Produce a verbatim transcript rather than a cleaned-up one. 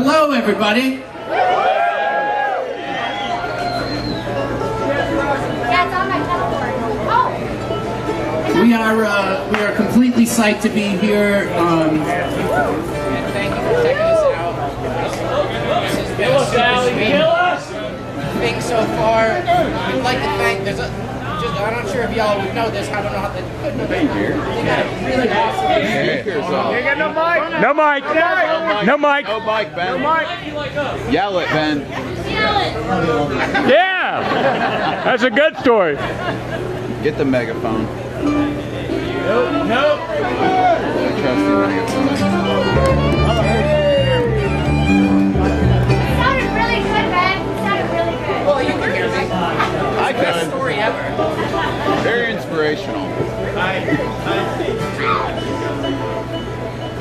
Hello, everybody. We are uh, we are completely psyched to be here. Um, and thank you for checking us out. This has been a super sweet thing so far. We'd like to thank. There's a. Just, I'm not sure if y'all would know this. I don't know how to put it here. They got a really awesome. You got no mic. No mic. No mic. No mic, Ben. No mic. Yell it, Ben. Yell it. Yeah. That's a good story. Get the megaphone. Nope. Nope. Trusty megaphone. It sounded really good, Ben. It sounded really good. Well, you can hear me. I Best can. story ever. Very inspirational.